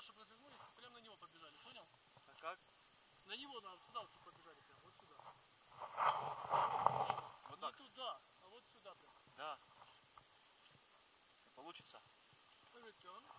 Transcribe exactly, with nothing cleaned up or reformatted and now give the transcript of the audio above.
чтобы развернулись, прям на него побежали, понял? А как? На него надо, туда вот, чтобы побежали прям, вот сюда. Вот Не так? туда, а вот сюда прям. Да. Получится. Повернем.